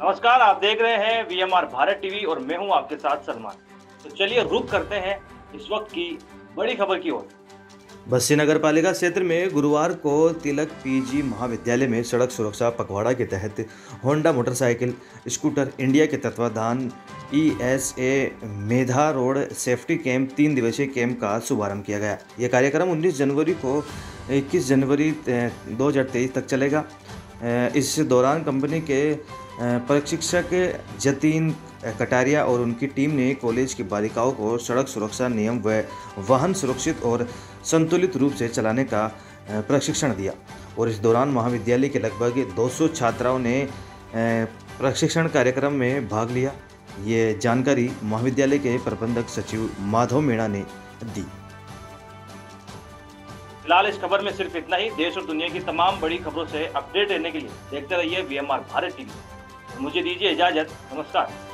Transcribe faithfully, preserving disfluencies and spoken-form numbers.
नमस्कार, आप देख रहे हैं वीएमआर भारत टीवी और मैं हूं आपके साथ सलमान। तो चलिए रुक करते हैं इस वक्त की बड़ी खबर की ओर। बस्सी नगर पालिका क्षेत्र में गुरुवार को तिलक पीजी महाविद्यालय में सड़क सुरक्षा पखवाड़ा के तहत होंडा मोटरसाइकिल स्कूटर इंडिया के तत्वाधान ESA Medha road safety camp तीन दिवसीय कैंप का शुभारंभ किया गया। यह कार्यक्रम उन्नीस जनवरी को इक्कीस जनवरी दो हज़ार तेईस तक चलेगा। इस दौरान कंपनी के प्रशिक्षक जतीन कटारिया और उनकी टीम ने कॉलेज की बालिकाओं को सड़क सुरक्षा नियम व वाहन सुरक्षित और संतुलित रूप से चलाने का प्रशिक्षण दिया और इस दौरान महाविद्यालय के लगभग दो सौ छात्राओं ने प्रशिक्षण कार्यक्रम में भाग लिया। ये जानकारी महाविद्यालय के प्रबंधक सचिव माधव मीणा ने दी। फिलहाल इस खबर में सिर्फ इतना ही। देश और दुनिया की तमाम बड़ी खबरों से अपडेट रहने के लिए देखते रहिए वीएमआर भारत टीवी। मुझे दीजिए इजाजत। नमस्कार।